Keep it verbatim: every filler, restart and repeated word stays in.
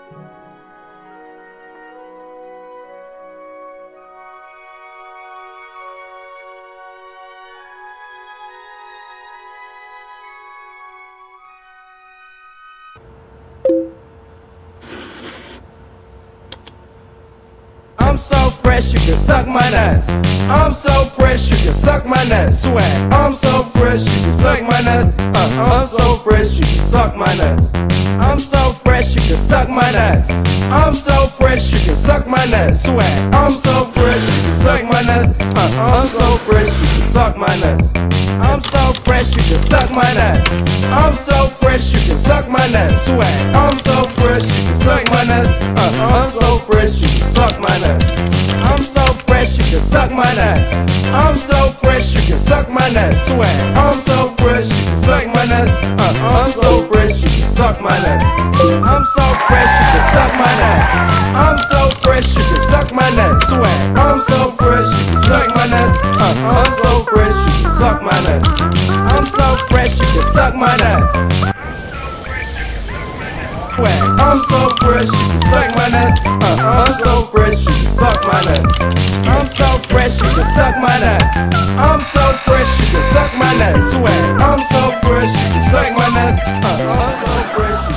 I'm so fresh, you can suck my nuts. I'm so fresh, you can suck my nuts. Swag. I'm so fresh, you can suck my nuts. Uh, I'm so fresh, you can suck my nuts. I'm so fresh, you can suck my nuts. I'm so fresh, you can suck my nuts. Swag. I'm so fresh, you can suck my nuts. Uh, I'm so fresh, you can suck my nuts. I'm so fresh, you can suck my nuts. I'm so fresh, you can suck my nuts. Swag. I'm so fresh, you can suck my nuts. Uh, I'm so fresh, you can suck my nuts. I'm so fresh, you can suck my nuts. I'm so fresh, you can suck my nuts. Swag. I'm so fresh, you can suck my nuts. Uh, I'm so fresh, you can suck my nuts. I'm so fresh, you can suck my nuts. I'm so fresh, you can suck my nuts. Swag. I'm so fresh, you can suck my nuts. Uh, I'm so fresh, you can suck my nuts. I'm so fresh, you can suck my nuts. I'm so fresh, you can suck my nuts. Uh, I'm so fresh, you can suck my nuts. I'm so fresh, you can suck my nuts. I'm so fresh, you can suck my nuts. Swag. I'm so fresh, you can suck my nuts. Uh, I'm so fresh.